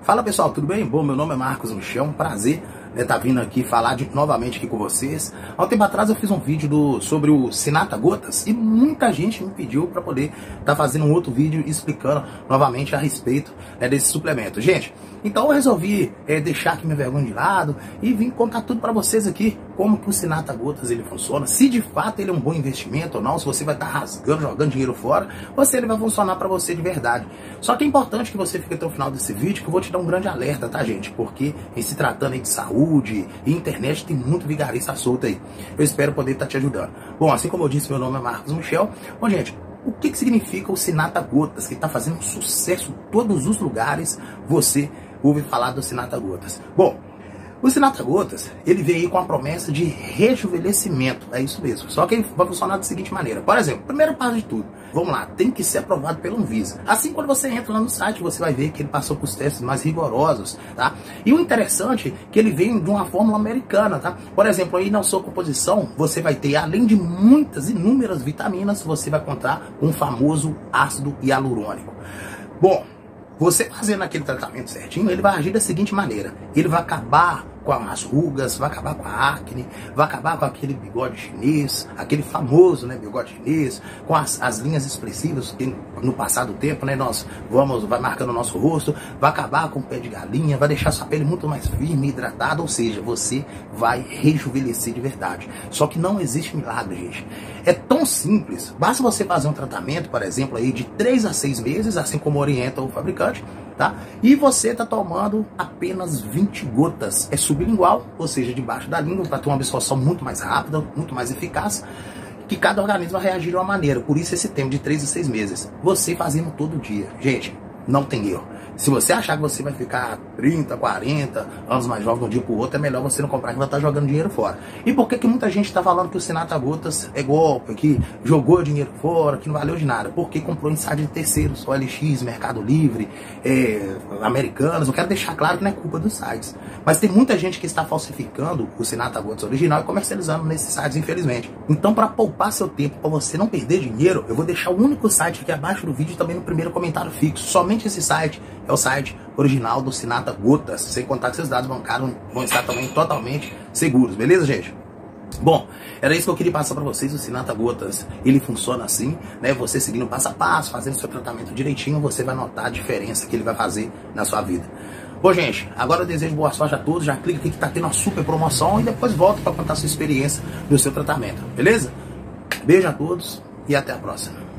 Fala pessoal, tudo bem? Bom, meu nome é Marcos Michel, um prazer estar vindo aqui falar novamente aqui com vocês. Há um tempo atrás eu fiz um vídeo sobre o Sinata Gotas e muita gente me pediu para poder estar fazendo um outro vídeo explicando novamente a respeito desse suplemento. Gente, então eu resolvi deixar aqui minha vergonha de lado e vim contar tudo para vocês aqui, como que o Sinata Gotas ele funciona, se de fato ele é um bom investimento ou não, se você vai estar rasgando, jogando dinheiro fora, ou se ele vai funcionar para você de verdade. Só que é importante que você fique até o final desse vídeo, que eu vou te dar um grande alerta, tá gente? Porque em se tratando aí de saúde e internet, tem muito vigarista solto aí. Eu espero poder estar te ajudando. Bom, assim como eu disse, meu nome é Marcos Michel. Bom, gente, o que significa o Sinata Gotas, que está fazendo sucesso em todos os lugares? Você ouve falar do Sinata Gotas. Bom, o Sinata Gotas, ele veio aí com a promessa de rejuvenescimento, é isso mesmo. Só que ele vai funcionar da seguinte maneira. Por exemplo, primeiro passo de tudo, vamos lá, tem que ser aprovado pela Anvisa. Assim, quando você entra lá no site, você vai ver que ele passou por testes mais rigorosos, tá? E o interessante é que ele vem de uma fórmula americana, tá? Por exemplo, aí na sua composição, você vai ter, além de muitas, inúmeras vitaminas, você vai contar com o famoso ácido hialurônico. Bom, você fazendo aquele tratamento certinho, ele vai agir da seguinte maneira. Ele vai acabar com as rugas, vai acabar com a acne, vai acabar com aquele bigode chinês, aquele famoso, né, bigode chinês, com as linhas expressivas que no passar do tempo, né, vai marcando o nosso rosto, vai acabar com o pé de galinha, vai deixar sua pele muito mais firme e hidratada, ou seja, você vai rejuvenescer de verdade. Só que não existe milagre, gente. É tão simples, basta você fazer um tratamento, por exemplo, aí de 3 a 6 meses, assim como orienta o fabricante, tá? E você tá tomando apenas 20 gotas. É sublingual, ou seja, debaixo da língua, para ter uma absorção muito mais rápida, muito mais eficaz, que cada organismo vai reagir de uma maneira. Por isso esse tempo de 3 a 6 meses. Você fazendo todo dia. Gente, não tem erro. Se você achar que você vai ficar 30, 40 anos mais jovem de um dia pro outro, é melhor você não comprar, que vai estar jogando dinheiro fora. E por que muita gente está falando que o Sinata Gotas é golpe, que jogou dinheiro fora, que não valeu de nada? Porque comprou em site de terceiros, OLX, Mercado Livre, Americanas. Eu quero deixar claro que não é culpa dos sites. Mas tem muita gente que está falsificando o Sinata Gotas original e comercializando nesses sites, infelizmente. Então, para poupar seu tempo, para você não perder dinheiro, eu vou deixar o único site aqui abaixo do vídeo e também no primeiro comentário fixo. Somente esse site é o site original do Sinata Gotas, sem contar que seus dados bancários vão estar também totalmente seguros, beleza, gente? Bom, era isso que eu queria passar para vocês. O Sinata Gotas, ele funciona assim, né? Você seguindo passo a passo, fazendo seu tratamento direitinho, você vai notar a diferença que ele vai fazer na sua vida. Bom, gente, agora eu desejo boa sorte a todos. Já clica aqui que tá tendo uma super promoção e depois volta para contar a sua experiência do seu tratamento, beleza? Beijo a todos e até a próxima.